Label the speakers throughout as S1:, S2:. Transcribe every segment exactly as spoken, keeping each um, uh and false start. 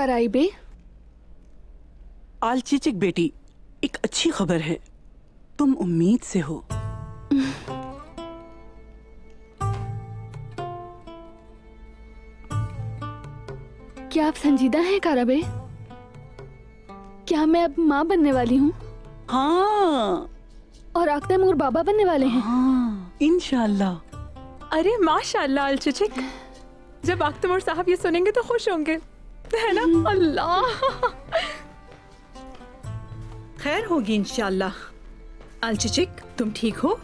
S1: कराइबे?
S2: आलचिचिक बेटी, एक अच्छी खबर है, तुम उम्मीद से हो।
S1: क्या आप संजीदा हैं काराबे? क्या मैं अब माँ बनने वाली हूँ?
S2: हाँ।
S1: और आख्तमूर बाबा बनने वाले हैं?
S2: हाँ, इंशाल्लाह।
S3: अरे माशाल्लाह अलचिचिक, जब आख्तमूर साहब ये सुनेंगे तो खुश होंगे, है ना? अल्लाह,
S4: खैर होगी इंशाल्लाह। अलचिचिक, तुम ठीक हो?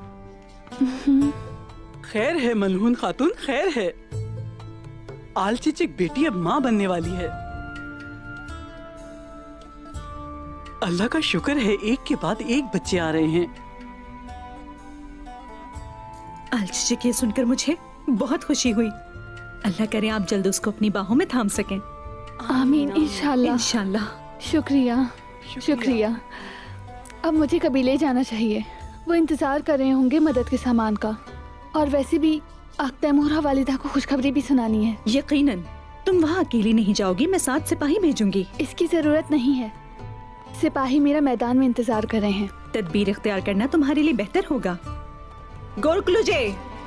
S2: खैर है मनहून खातून, खैर है। आलचिचिक बेटी अब माँ बनने वाली है। अल्लाह का शुक्र है, एक के बाद एक बच्चे आ रहे हैं।
S4: अलचिचिक, ये सुनकर मुझे बहुत खुशी हुई। अल्लाह करे आप जल्द उसको अपनी बाहों में थाम सकें।
S1: आमीन इंशाल्लाह।
S4: इंशाल्लाह।
S1: शुक्रिया, शुक्रिया। अब मुझे कबीले जाना चाहिए, वो इंतजार कर रहे होंगे मदद के सामान का। और वैसे भी तैमूर वालिदा को खुशखबरी भी सुनानी है।
S4: यकीनन तुम वहाँ अकेली नहीं जाओगी, मैं साथ सिपाही भेजूंगी।
S1: इसकी जरूरत नहीं है, सिपाही मेरा मैदान में इंतजार कर रहे हैं।
S4: तदबीर इख्तियार करना तुम्हारे लिए बेहतर होगा। गोरकलुजे,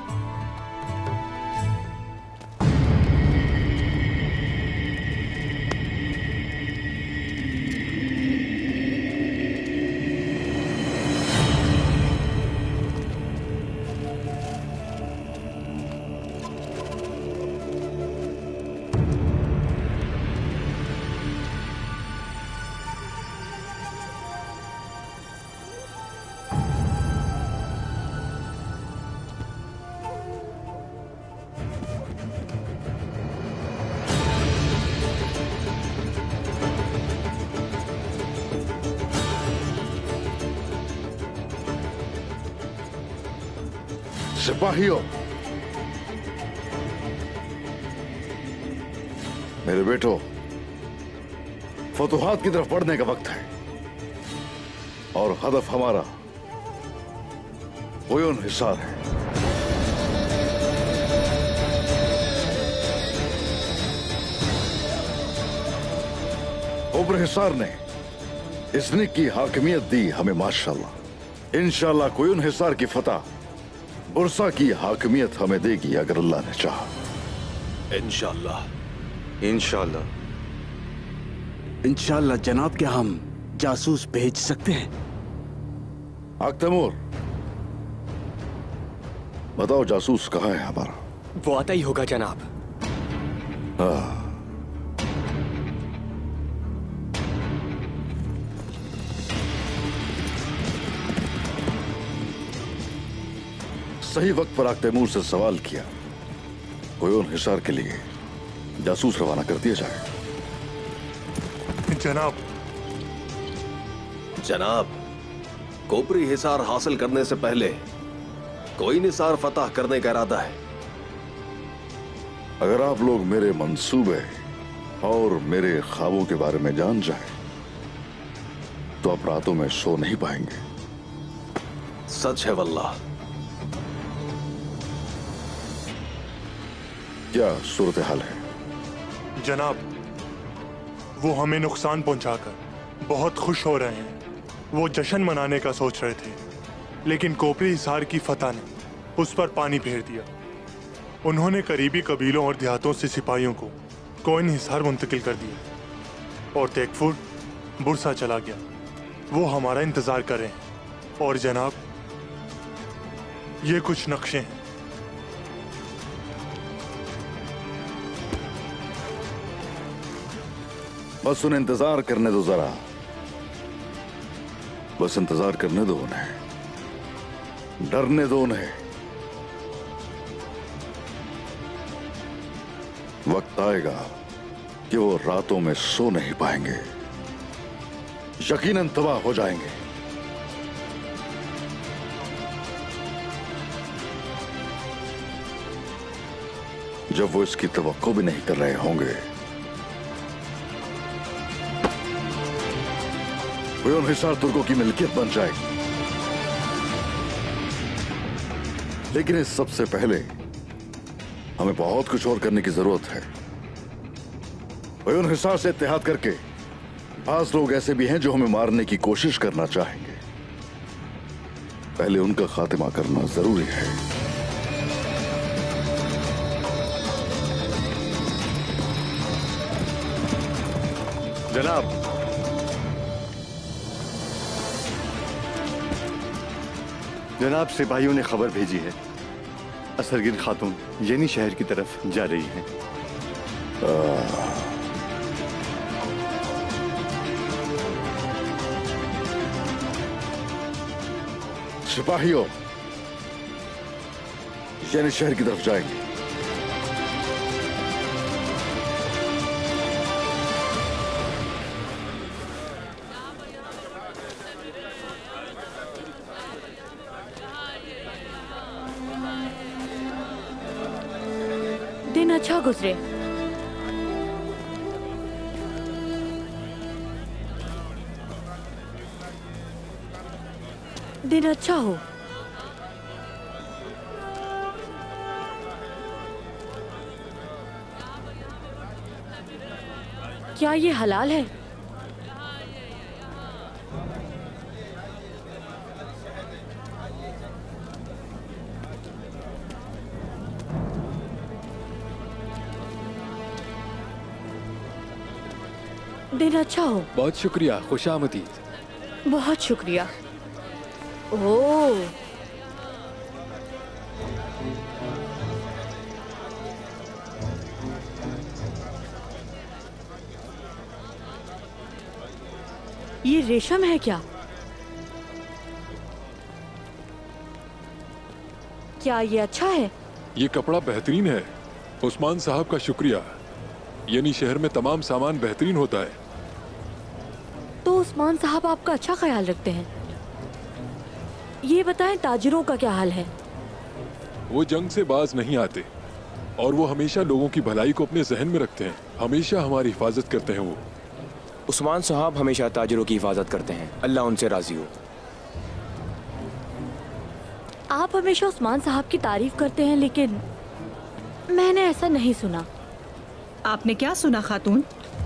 S5: सिपाहियों, मेरे बेटो, फतुहात की तरफ बढ़ने का वक्त है और हदफ हमारा ओयन हिसार है। ओबर हिसार ने इसने की हाकिमियत दी हमें माशाल्लाह। इंशाल्लाह कोयन हिसार की फतह बुरसा की हाकिमियत हमें देगी अगर अल्लाह ने चाहा।
S6: इंशाल्लाह। इंशाल्लाह।
S7: इंशाल्लाह जनाब, क्या हम जासूस भेज सकते हैं?
S5: आख्तमूर, बताओ जासूस कहाँ है हमारा?
S6: वो आता ही होगा जनाब।
S5: हाँ। सही वक्त पर तैमूर से सवाल किया, कोयन हिसार के लिए जासूस रवाना कर दिया जाए।
S8: जनाब।
S6: जनाब, कोपरी हिसार हासिल करने से पहले कोई निसार फतह करने का इरादा है।
S5: अगर आप लोग मेरे मंसूबे और मेरे ख्वाबों के बारे में जान जाए तो आप रातों में सो नहीं पाएंगे।
S6: सच है वल्लाह।
S5: क्या सूरत हाल है?
S8: जनाब, वो हमें नुकसान पहुंचाकर बहुत खुश हो रहे हैं। वो जश्न मनाने का सोच रहे थे, लेकिन कोपरी हिसार की फतह ने उस पर पानी फेर दिया। उन्होंने करीबी कबीलों और देहातों से सिपाहियों को कोयन हिसार मुंतकिल कर दिया और तेकफुर बुरसा चला गया। वो हमारा इंतजार कर रहे हैं। और जनाब, ये कुछ नक्शे हैं।
S5: बस उन्हें इंतजार करने दो जरा, बस इंतजार करने दो उन्हें, डरने दो उन्हें। वक्त आएगा कि वो रातों में सो नहीं पाएंगे, यकीनन तबाह हो जाएंगे। जब वो इसकी तवक्को भी नहीं कर रहे होंगे, कोयन हिसार तुर्कों की मिल्कियत बन जाएगी। लेकिन इस सबसे पहले हमें बहुत कुछ और करने की जरूरत है। उन हिसार से इत्तेहाद करके आज लोग ऐसे भी हैं जो हमें मारने की कोशिश करना चाहेंगे। पहले उनका खात्मा करना जरूरी है।
S9: जनाब, जनाब सिपाहियों ने खबर भेजी है, असरगिर खातून येनी शहर की तरफ जा रही हैं।
S5: सिपाहियों यानी शहर की तरफ जाएंगे।
S10: दिन अच्छा गुजरे। दिन अच्छा हो। क्या ये हलाल है? दिन अच्छा हो।
S11: बहुत शुक्रिया, खुशामदीद।
S10: बहुत शुक्रिया। ओह, ये रेशम है क्या? क्या ये अच्छा है?
S11: ये कपड़ा बेहतरीन है। उस्मान साहब का शुक्रिया। यानी शहर में तमाम सामान बेहतरीन होता है।
S10: तो उस्मान साहब आपका अच्छा ख्याल रखते हैं। ये बताएं ताजिरों का क्या हाल है?
S11: वो जंग से बाज नहीं आते और वो हमेशा लोगों की भलाई को अपने जहन में रखते हैं। हमेशा हमारी हिफाजत करते हैं। वो
S12: उस्मान साहब हमेशा ताजिरों की हिफाजत करते हैं। अल्लाह उनसे राजी हो।
S10: आप हमेशा उस्मान साहब की तारीफ करते हैं, लेकिन मैंने ऐसा नहीं सुना।
S4: आपने क्या सुना खातून?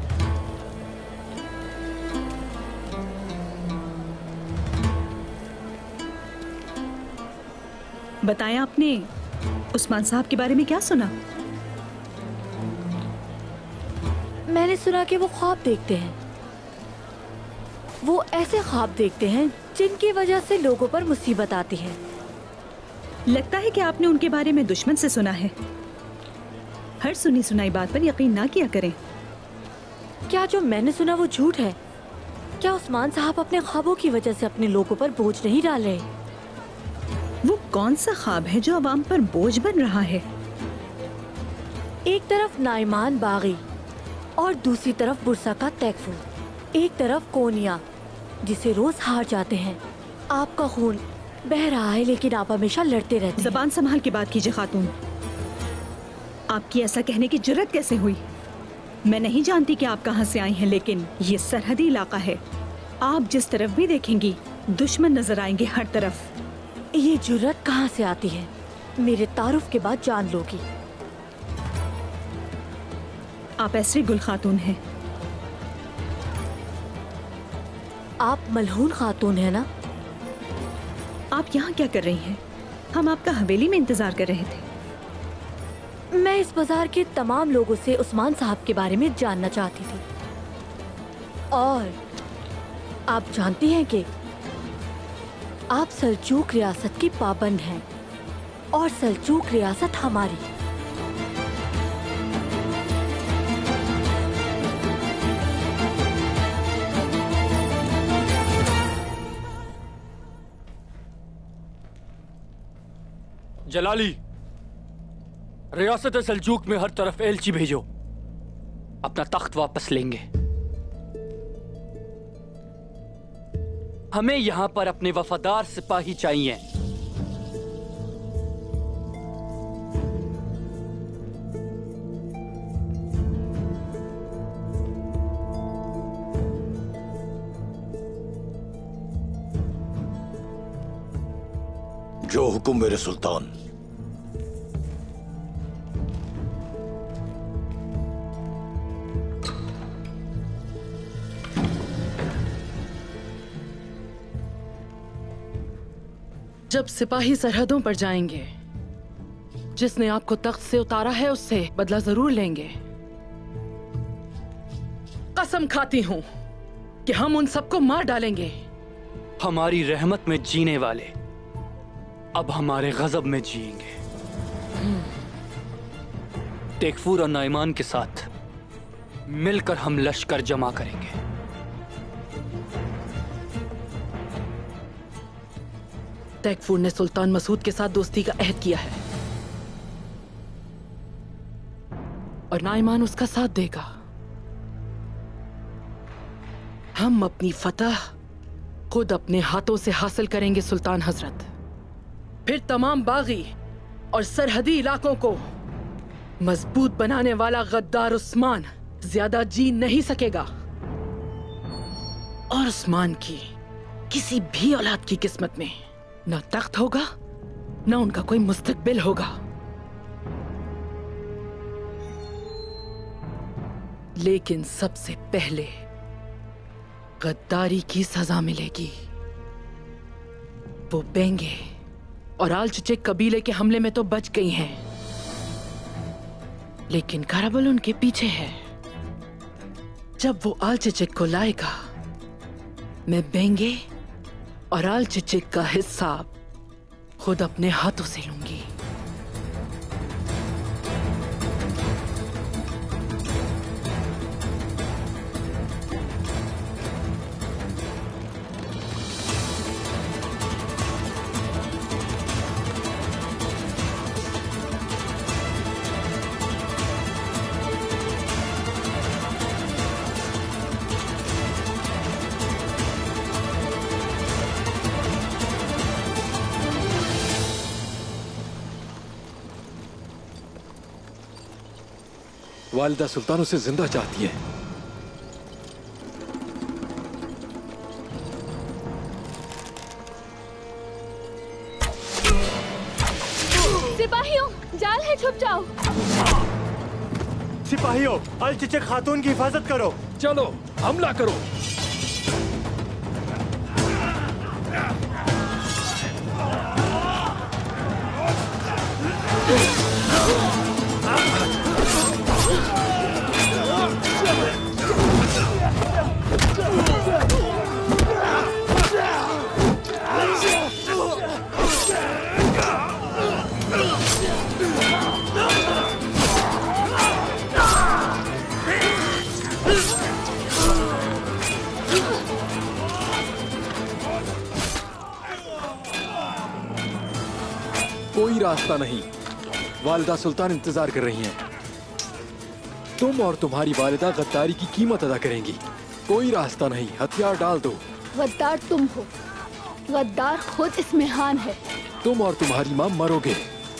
S4: बताएं, आपने उस्मान साहब के बारे में क्या सुना?
S10: मैंने सुना कि वो ख्वाब देखते हैं। वो ऐसे ख्वाब देखते हैं जिनकी वजह से लोगों पर मुसीबत आती है।
S4: लगता है कि आपने उनके बारे में दुश्मन से सुना है। हर सुनी सुनाई बात पर यकीन ना किया करें।
S10: क्या जो मैंने सुना वो झूठ है? क्या उस्मान साहब अपने ख्वाबों की वजह से अपने लोगों पर बोझ नहीं डाल रहे?
S4: वो कौन सा ख्वाब है जो अवाम पर बोझ बन रहा है?
S10: एक तरफ नाइमान बागी और दूसरी तरफ बुरसा का तैकफू। एक तरफ कोनिया जिसे रोज हार जाते हैं। आपका खून बह रहा है, लेकिन आप हमेशा लड़ते रहते हैं।
S4: ज़बान संभाल के बात कीजिए खातून। आपकी ऐसा कहने की जुर्रत कैसे हुई? मैं नहीं जानती कि आप कहाँ से आई हैं, लेकिन ये सरहदी इलाका है। आप जिस तरफ भी देखेंगी दुश्मन नजर आएंगे हर तरफ।
S10: ये जुर्रत कहाँ से आती है? मेरे तारुफ के बाद जान लोगी।
S4: आप ऐसी गुल खातून हैं।
S10: आप मलहून खातून है ना?
S4: आप यहाँ क्या कर रही हैं? हम आपका हवेली में इंतजार कर रहे थे।
S10: मैं इस बाजार के तमाम लोगों से उस्मान साहब के बारे में जानना चाहती थी। और आप जानती हैं कि आप सल्जूक रियासत की पाबंद हैं और सल्जूक रियासत हमारी।
S13: जलाली, रियासत सल्जूक में हर तरफ एलची भेजो। अपना तख्त वापस लेंगे। हमें यहां पर अपने वफादार सिपाही चाहिए।
S6: जो हुक्म मेरे सुल्तान।
S14: जब सिपाही सरहदों पर जाएंगे, जिसने आपको तख्त से उतारा है उससे बदला जरूर लेंगे। कसम खाती हूं कि हम उन सबको मार डालेंगे।
S13: हमारी रहमत में जीने वाले अब हमारे गजब में जिएंगे। तेकफूर और नाइमान के साथ मिलकर हम लश्कर जमा करेंगे।
S14: तेकफूर ने सुल्तान मसूद के साथ दोस्ती का अहद किया है और नाइमान उसका साथ देगा। हम अपनी फतह खुद अपने हाथों से हासिल करेंगे सुल्तान हजरत। फिर तमाम बागी और सरहदी इलाकों को मजबूत बनाने वाला गद्दार उस्मान ज्यादा जी नहीं सकेगा और उस्मान की किसी भी औलाद की किस्मत में न तख्त होगा न उनका कोई मुस्तकबिल होगा। लेकिन सबसे पहले गद्दारी की सजा मिलेगी। वो बेंगे और आल चचेक कबीले के हमले में तो बच गई हैं, लेकिन कराबल उनके पीछे है। जब वो आल चचेक को लाएगा, मैं बेंगे और आल चचेक का हिसाब खुद अपने हाथों से लूंगी।
S11: वालिदा सुल्तान उसे जिंदा चाहती है।
S1: सिपाहियों, जाल है, छुप जाओ।
S8: सिपाहियों, अल चचेक खातून की हिफाजत करो।
S11: चलो हमला करो। कोई रास्ता नहीं। वालिदा सुल्तान इंतजार कर रही हैं। तुम और तुम्हारी वालिदा गद्दारी की कीमत अदा करेंगी। कोई रास्ता नहीं, हथियार डाल दो।
S1: गद्दार तुम हो, गद्दार खुद इसमें हान है।
S11: तुम और तुम्हारी मां मरोगे।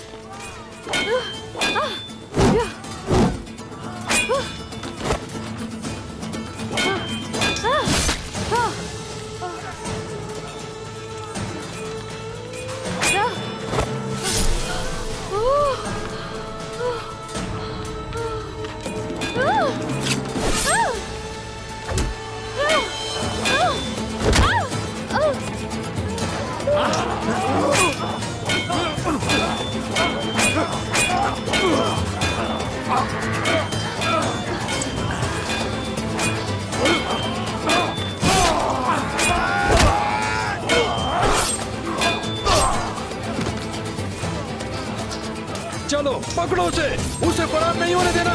S11: चलो पकड़ो उसे, उसे फरार नहीं होने देना।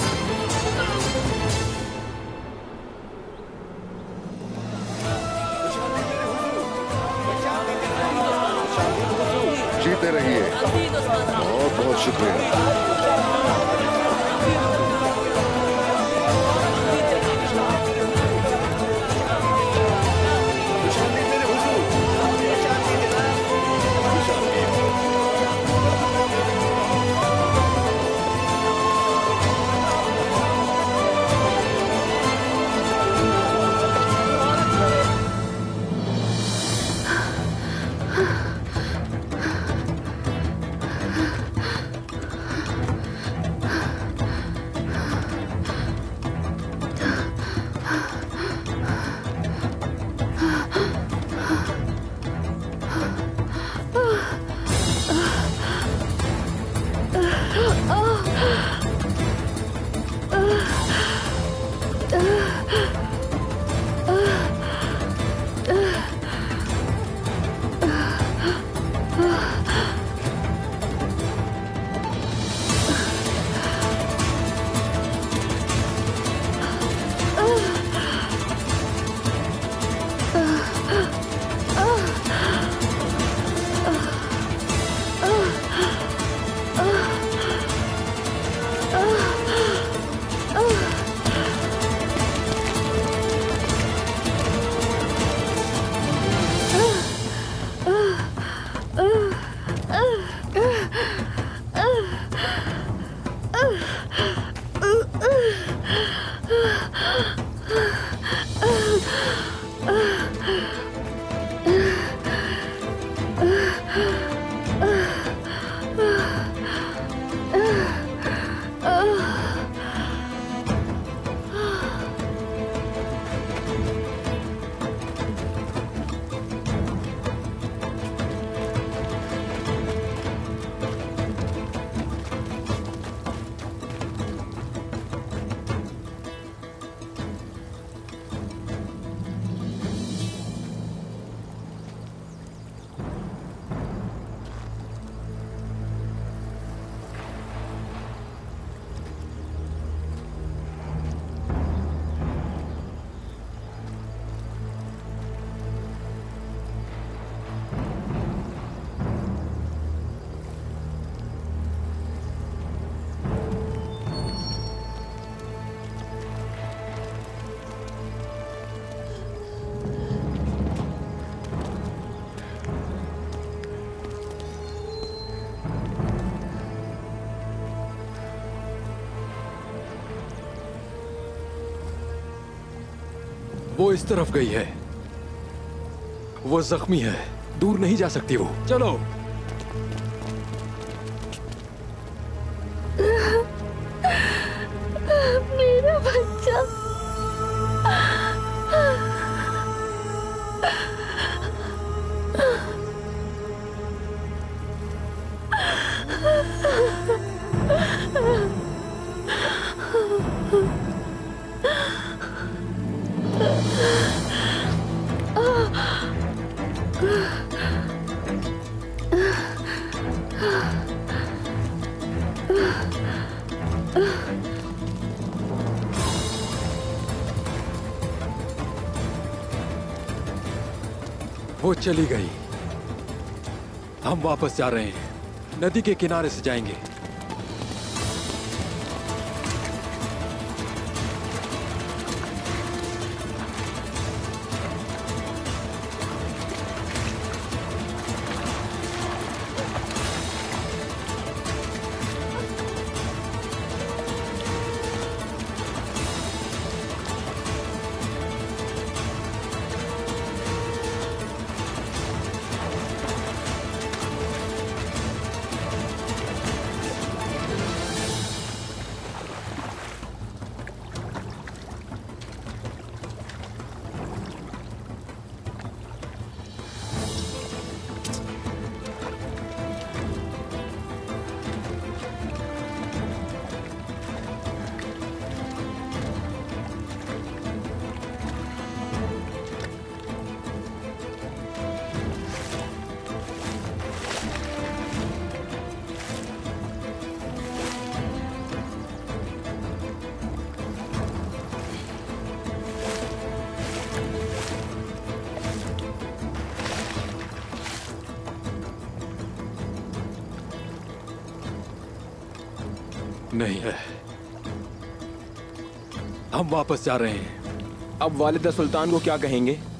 S5: जीते रहिए। बहुत बहुत शुक्रिया।
S11: वो इस तरफ गई है। वो जख्मी है, दूर नहीं जा सकती वो। चलो।
S1: मेरा बच्चा।
S11: वो चली गई। हम वापस जा रहे हैं, नदी के किनारे से जाएंगे। नहीं है। हम वापस जा रहे हैं।
S12: अब वालिदा सुल्तान को क्या कहेंगे?